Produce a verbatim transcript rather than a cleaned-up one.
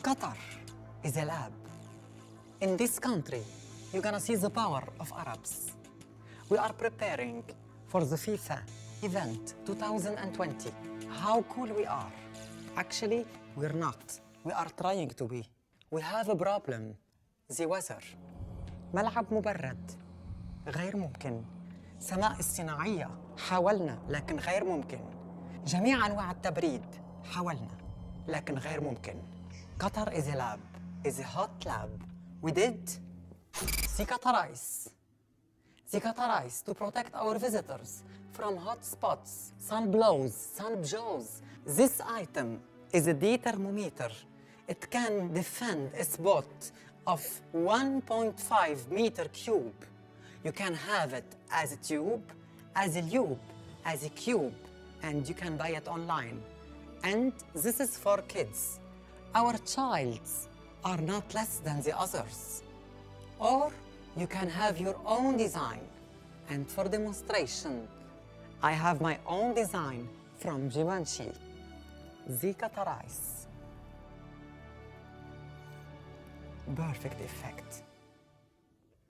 Qatar is a lab. In this country, you're gonna see the power of Arabs. We are preparing for the FIFA event two thousand twenty. How cool we are. Actually, we're not. We are trying to be. We have a problem. The weather. ملعب مبرد. غير ممكن. سماء الصناعية. حاولنا لكن غير ممكن. جميع أنواع التبريد. حاولنا لكن غير ممكن. Qatar is a lab. Is a hot lab. We did the Qatarize. The Qatarize to protect our visitors from hot spots, sun blows, sun blows. This item is a D thermometer. It can defend a spot of one point five meter cube. You can have it as a tube, as a lube, as a cube, and you can buy it online. And this is for kids. Our childs are not less than the others. Or you can have your own design. And for demonstration, I have my own design from Givenchy, the Qatarize. Perfect effect.